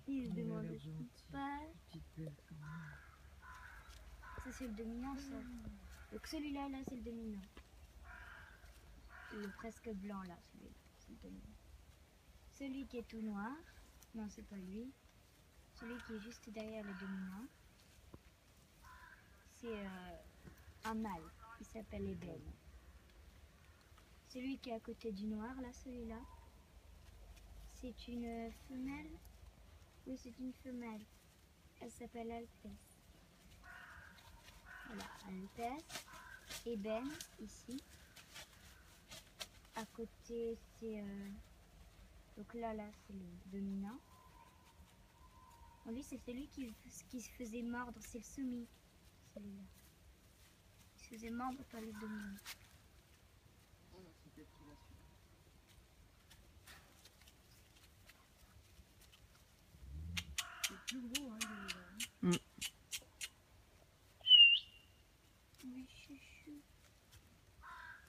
Il se Il a demande l'air ce qui gentil. se passe. Petite belle quand même. Ça c'est le dominant ça. Donc celui-là là c'est le dominant. Il est presque blanc là celui-là. C'est le dominant. Celui qui est tout noir, non c'est pas lui. Celui qui est juste derrière le dominant, c'est un mâle. Il s'appelle Eben. Celui qui est à côté du noir là, celui-là, c'est une femelle. Oui, c'est une femelle. Elle s'appelle Alpès. Voilà, Alpès. Eben, ici. À côté, c'est... Donc là, c'est le dominant. Bon, lui, c'est celui qui se faisait mordre. C'est le semi, celui-là. Il se faisait mordre par le dominant. C'est peut-être qu'il a su. C'est plus gros, hein, celui-là. Oui, chouchou.